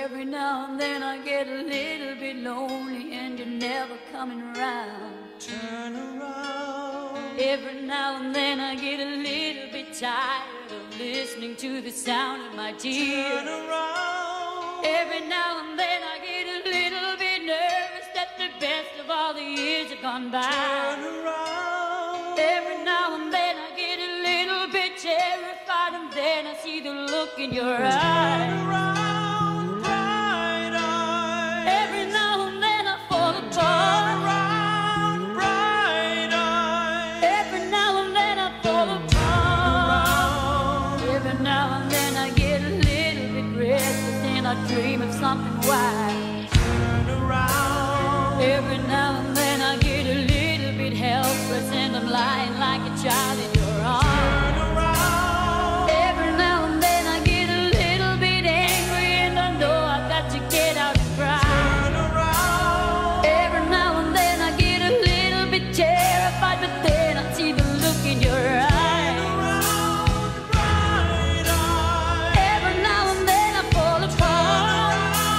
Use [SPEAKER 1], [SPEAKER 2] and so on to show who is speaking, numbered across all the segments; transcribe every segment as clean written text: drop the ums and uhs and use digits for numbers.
[SPEAKER 1] Every now and then I get a little bit lonely and you're never coming around.
[SPEAKER 2] Turn around.
[SPEAKER 1] Every now and then I get a little bit tired of listening to the sound of my tears.
[SPEAKER 2] Turn around.
[SPEAKER 1] Every now and then I get a little bit nervous that the best of all the years have gone by.
[SPEAKER 2] Turn around.
[SPEAKER 1] Every now and then I get a little bit terrified, and then I see the look in your eyes.
[SPEAKER 2] Turn around, bright eyes.
[SPEAKER 1] Every now and then I fall apart.
[SPEAKER 2] Turn around, bright eyes.
[SPEAKER 1] Every now and then I fall apart. Every now and then I get a little bit restless and I dream of something wild.
[SPEAKER 2] Turn around.
[SPEAKER 1] Every now and then I get a little bit helpless and I'm lying like a child in your arms.
[SPEAKER 2] Turn around.
[SPEAKER 1] Every now and then I get a little bit angry and I know I've got to get out and cry.
[SPEAKER 2] Turn around.
[SPEAKER 1] Every now and then I get a little bit terrified, but then I see the look in your eyes. Every now and then I fall apart.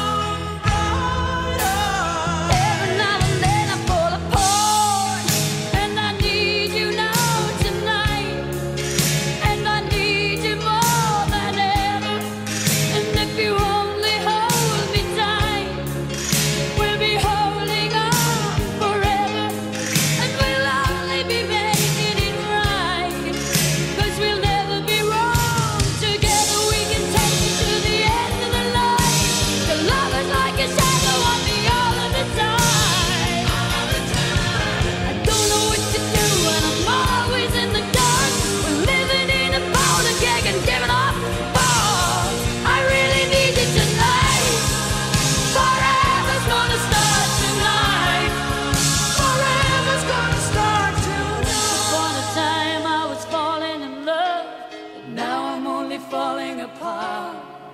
[SPEAKER 1] Every now and then I fall apart. And I need you now tonight. And I need you more than ever. And if you only hold me tight, we'll be holding on forever. And we'll only be making it right, 'cause we'll never be wrong. Together we can take it to the end of the line. The love is like a shadow on me all of the time. I don't know what to do and I'm always in the dark. We're living in a powder keg and giving off balls. I really need you tonight. Forever's gonna start tonight.
[SPEAKER 2] Forever's gonna start tonight.
[SPEAKER 1] Upon a time I was falling in love, but now I'm only falling apart.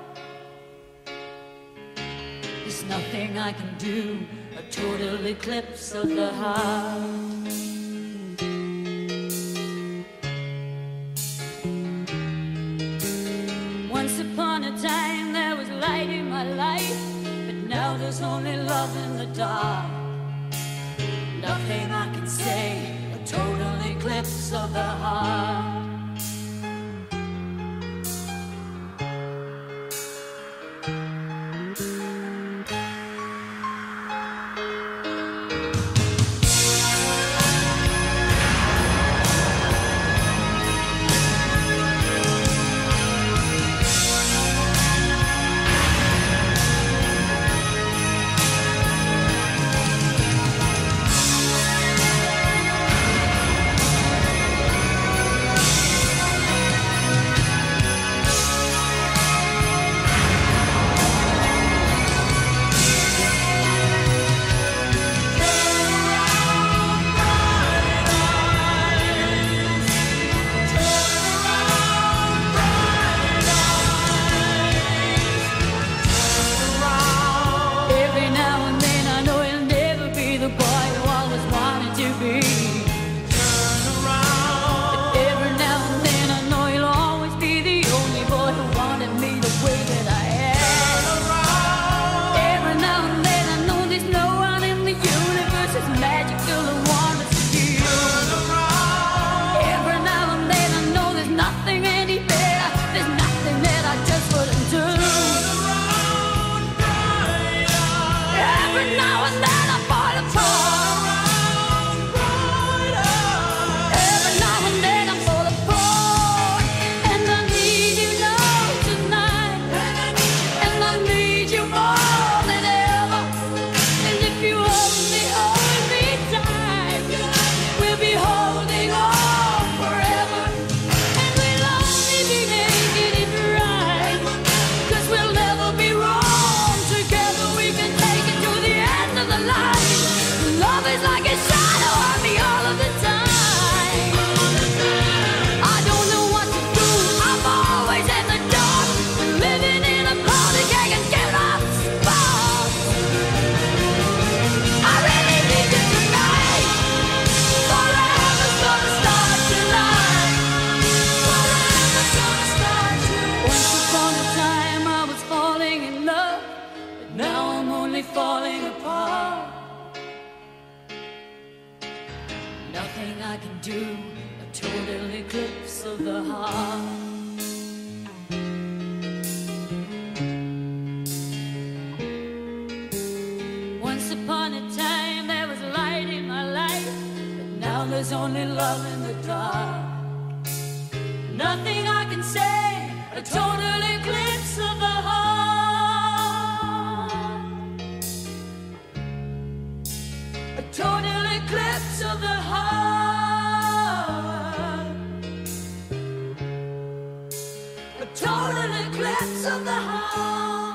[SPEAKER 1] There's nothing I can do, a total eclipse of the heart. Once upon a time there was light in my life, but now there's only love in the dark. Nothing I can say, a total eclipse of the heart. there's only love in the dark. Nothing I can say, a total eclipse of the heart. A total eclipse of the heart. A total eclipse of the heart.